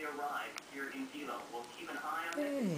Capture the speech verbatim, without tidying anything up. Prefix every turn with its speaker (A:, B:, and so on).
A: arrived here in Kilo. We'll keep an eye on it.